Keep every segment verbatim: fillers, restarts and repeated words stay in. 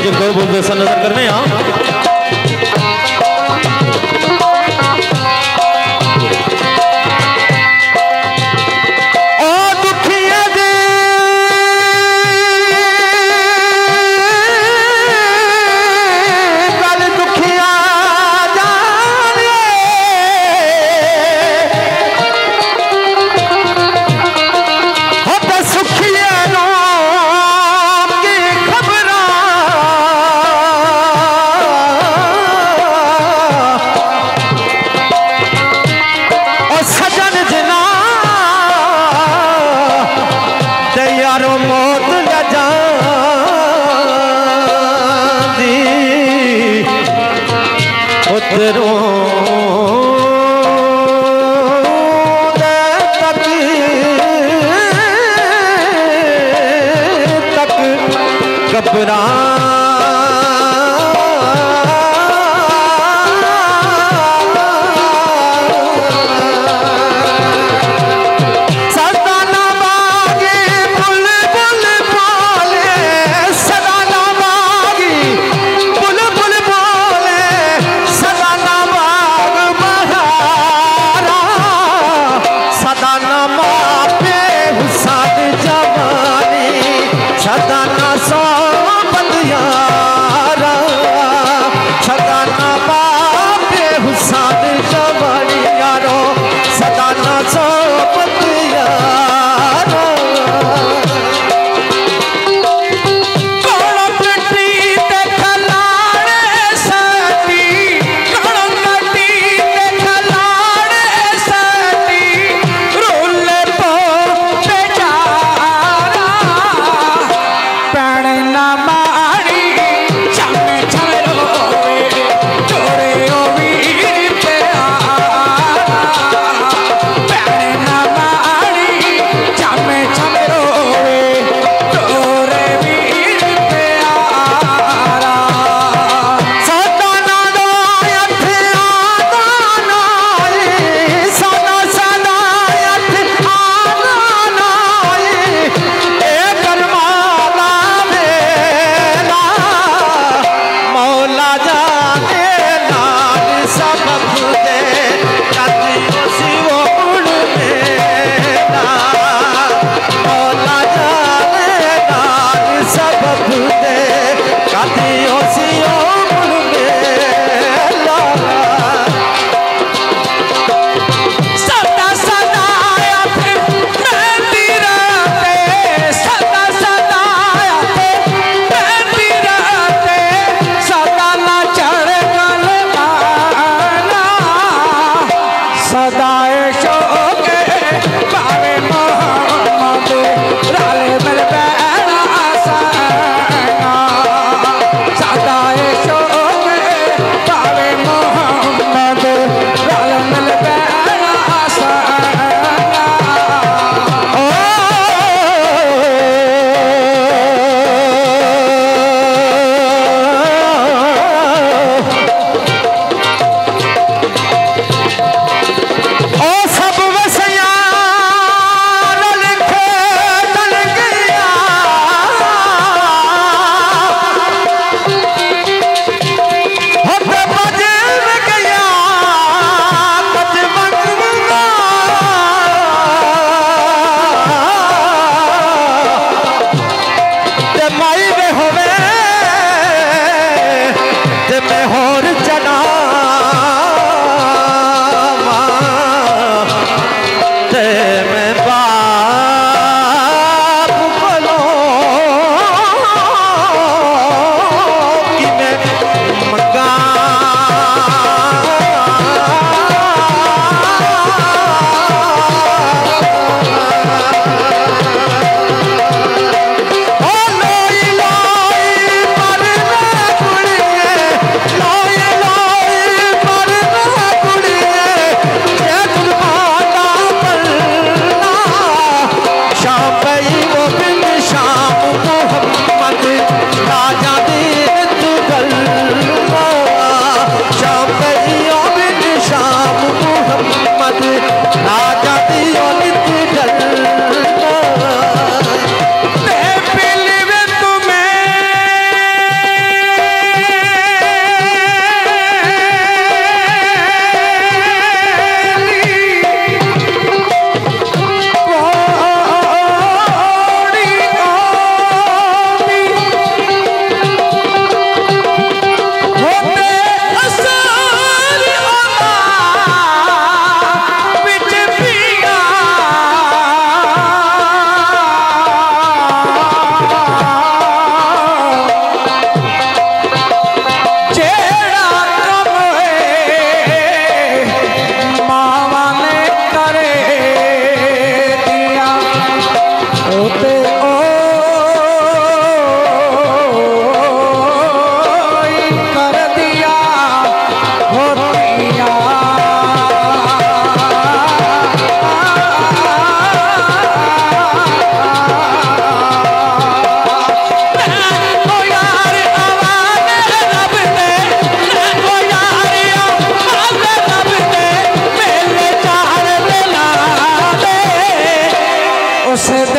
जिनको बोलते सन नजर करने यहाँ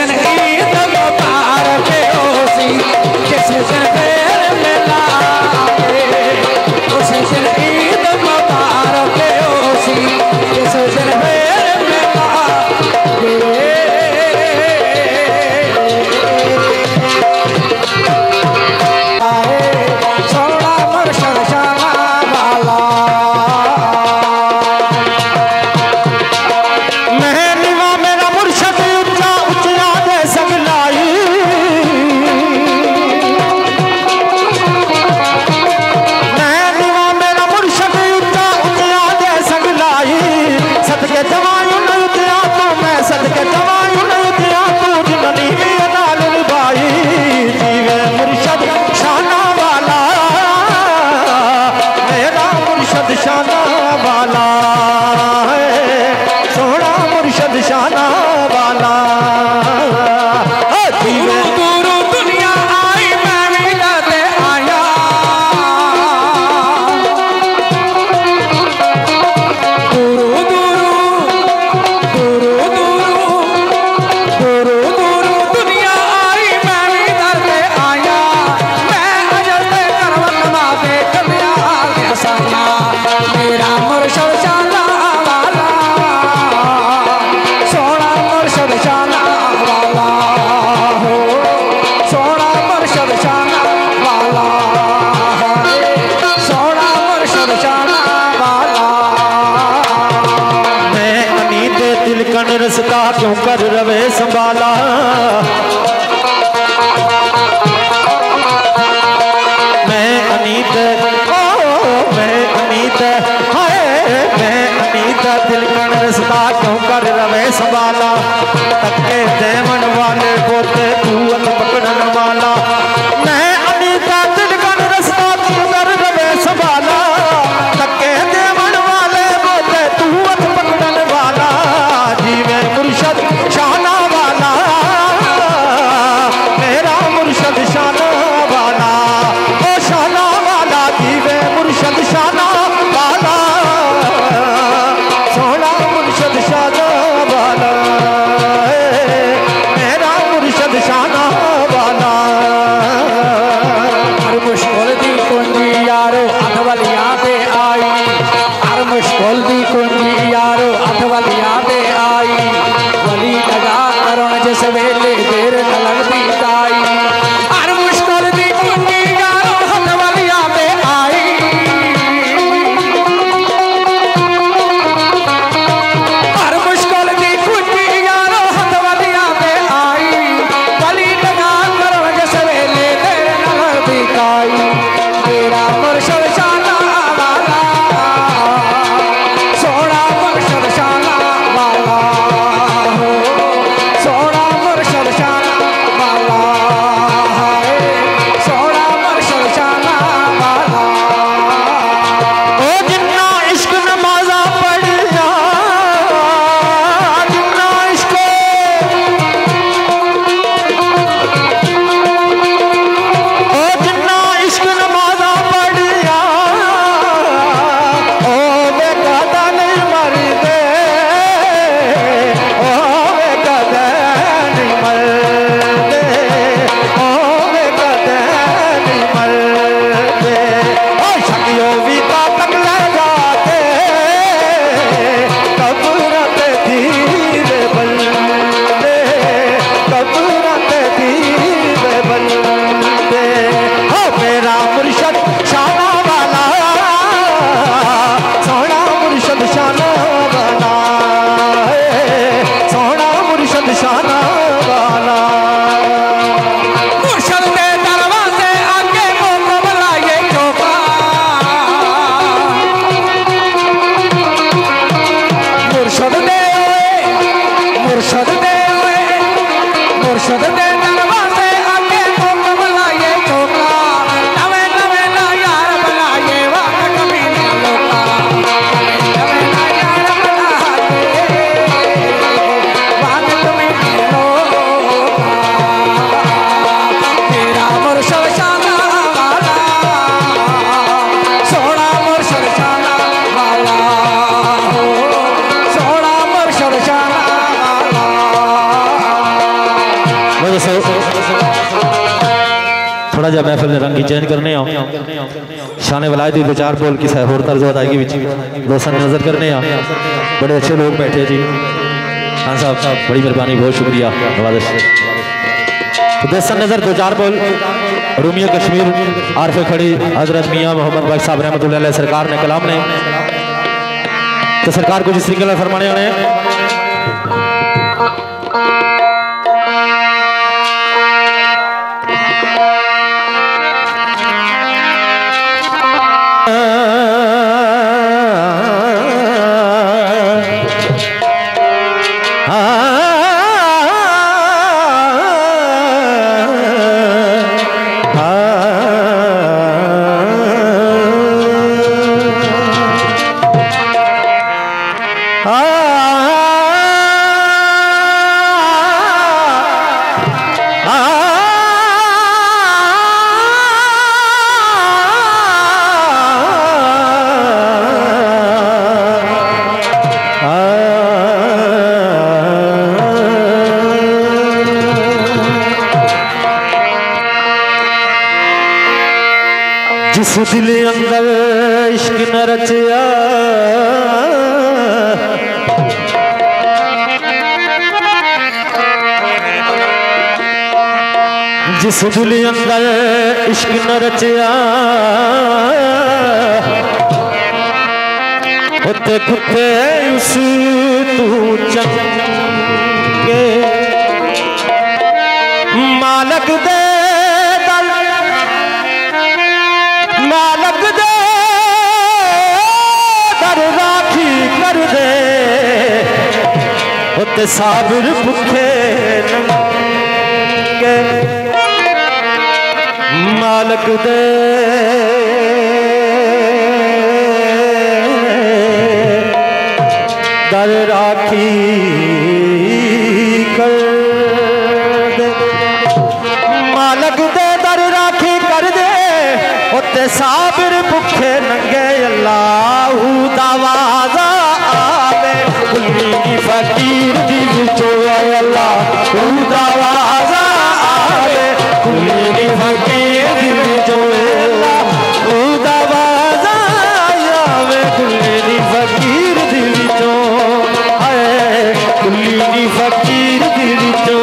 दिन ईद मुबारक होसी, जिस दिन फिर मिलांगे, उस दिन ईद मुबारक होसी, जिस दिन फिर मिलांगे। सोना मुर्शद शाना वाला, महनिवा मेरा मुर्शद उच्चा उच्चा दे सगलाई, महनिवा मेरा मुर्शद उच्चा उच्चा दे सगलाई, सदके जवायूं न उतिया तू, मैं सदके जवायूं न उतिया तू, जिन्नी भी नाल निभाई, जीवे मुर्शद शाना वाला, मेरा मुर्शद शाना वाला है, सोना मुर्शद शाना वाला। जीवे दूरू दुनिया आई मैं भी लते आया, दूरू दूरू दूरू दूरू दूरू दूरू दुनिया आई मैं भी लते आया, मैं अजल ते करवत माते कबिया गया साया, मेरा मुर्शद शाना वाला, सोना मुर्शद शाना वाला हो, सोना मुर्शद शाना वाला है, सोना मुर्शद शाना वाला। मैं अनीत तिलकन रसता क्यों कर रवे संभाला, मैं अनीत ओ मैं अनीत हाय, मैं अनीत तिलकन रसता क्यों कर रवे संभाला, तक्के देवन वाले पोते तूअत पकड़न वाला, मैं अनीत तिलकन रसता क्यों कर रवे संभाला, तक्के देवन वाले पोते तूअत पकड़न वाला, जीवे मुर्शद शाना वाला, मेरा मुर्शद शाना वाला, ओ शाना वाला, जीवे मुर्शद शाना वाला, सोना मुर्शद शाना वाला, मेरा मुर्शद शाना वाला। हर मुश्किल दी कुंजी यारो हथ वलियां ते आई, हर मुश्किल दी कुंजी यारो हथ वलियां ते आई, वली लगा करण जिस वेले देर न लगदी ताई, हर मुश्किल दी कुंजी यारो हथ वलियां ते आई, हर मुश्किल दी कुंजी यारो हथ वलियां ते आई, वली लगा करण जिस वेले देर न लगदी ताई, मेरा मुर्शद शाना वाला, सोना मुर्शद शाना वाला हो, सोना मुर्शद शाना वाला है, सोना मुर्शद शाना वाला। ओ जिन्ना इश्क नमाजा पढ़िया, जिन्ना इश्क ओ जिन्ना इश्क नमाजा पढ़िया, ओ वे कदा नहीं मरदे, ओ वे कदा नहीं मरदे, ओ वे कदा नहीं मरदे, ओ शकियो भी तक ले जाते, कब्र ते धीरे बंदे, कब्र ते धीरे बंदे, हो मेरा मुर्शद शाना वाला, सोना मुर्शद शाना वाला, सोना मुर्शद शाना वाला। मुर्शद के दरवाजे आगे मोको बुलाए चौका, मुर्शद दे मुर्शद दे मुर्शद दे दरवाजे आगे मोको बुलाए चौका, नवे नवे ना यार बनाए वाक कभी ना लोका, नवे ना यार बनाए वाक कभी ना लोका, मेरा मुर्शद शाना वाला, सोना मुर्शद शाना वाला हो, सोना मुर्शद शाना वाला। थोड़ा जा महफिल ने रंग चेंज करने आ शान वलायत दो चार बोल की होर तर्ज अदायगी दोस्तों नजर करने आ बड़े अच्छे लोग बैठे जी खान साहब साहब बड़ी मेहरबानी बहुत शुक्रिया नवाजिश तो दोस्तों नजर दो चार बोल रूमिया कश्मीर आरफ खड़ी हजरत मियाँ मोहम्मद भाई साहब रहमतुल्लाह अलैह सरकार ने कलाम ने तो सरकार कुछ इस तरीके फरमाने होने जिस दिल अंदर इश्क न रचिया जिस दिल अंदर इश्क न रचिया होते कुत्ते उस तू चंगे मालक दे मालक दे दर राखी कर दे होते साबिर भुखे नंगे मालक दे दर राखी कर दे मालक दे दर राखी कर दे होते साबिर भुखे नंगे अल्लाह दवाजा आवे कुल्ली फकीर दी विचो अल्लाह दवाजा आवे कुल्ली फकीर दी विचो अल्लाह दवाजा आवे कुल्ली फकीर दी विचो हाय कुल्ली फकीर दी विचो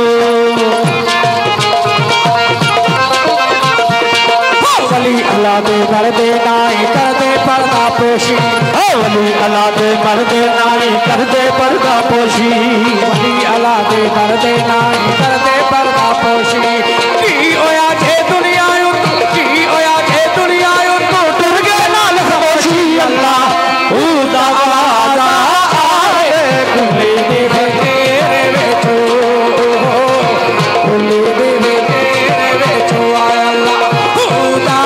अल्लाह दे मर्दे नाई कर दे पर्दा पोशी वली अल्लाह दे मर्दे नाई कर दे पर्दा पोशी वली अल्लाह दे मर्दे नाई कर दे पर्दा पोशी की होया जे दुनिया की होया जे दुनिया तो डर गए नाल खामोशी अल्लाह उदा आवाज़ आए कुल्ली दी तेरे विचो कुल्ली दी तेरे विचो आया अल्लाह उदा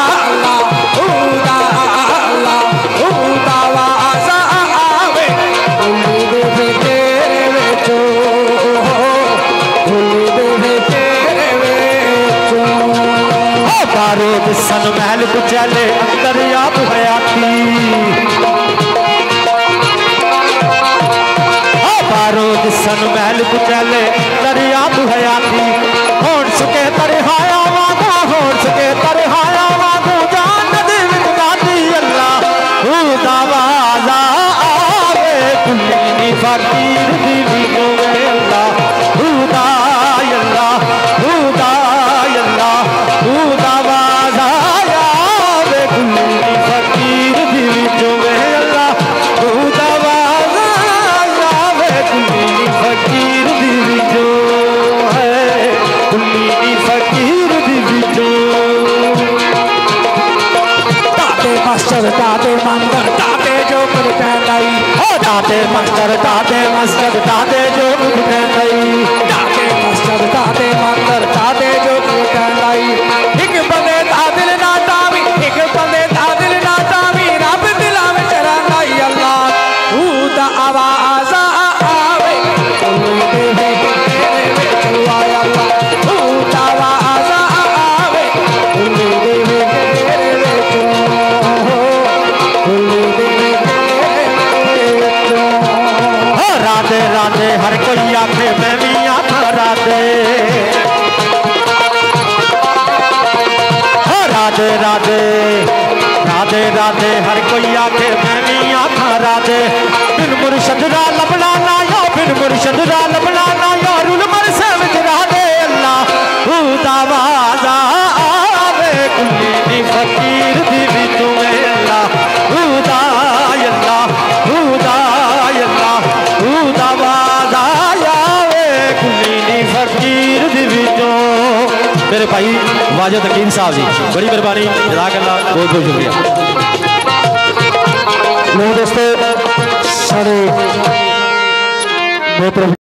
सन महल कुचले अंदर आप हयाती बारूद सन महल कुचले अंदर आप हयाती होड़ सके तरहाया वादा होड़ सके तरहाया वादा जान दे गाती अल्लाह दावाजा आवे कुल्ली फकीर दी विचो अल्लाह हुदा अल्लाह हुदा अल्लाह हुदा दादे मंदिर दादे जो कुछ कहलाई हो दादे मंदिर दादे मस्जिद दादे जो कुछ कहलाई दादे मस्जिद दादे मंदिर दादे जो कुछ कहलाई एक बंदे दादिल ना तावी एक बंदे दादिल ना तावी रब दिला में चराई अल्लाह खुदा आवाज़ आवे कुल्ली दे तेरे विच आया अल्लाह खुदा आवाज़ आवे कुल्ली दे तेरे विच राधे राधे हर कोई आखे मैं राधे राधे राधे राधे हर कोई आखे मैं नहीं आखा राधे बिन मुर्शद दा लबना ना या बिन मुर्शद दा लबना ना या रुल मर से विच राधे अल्लाह खुदा वाजा आवे कुली नी फकीर दी भी तुम्हें अल्लाह खुदा अल्लाह खुदा अल्लाह खुदा वाजा आवे कुली नी फकीर दी भी तो मेरे भाई वाजिद हकीम साहब जी बड़ी मेहरबानी जज़ाकल्लाह बहुत बहुत शुक्रिया। लो दोस्तों सारे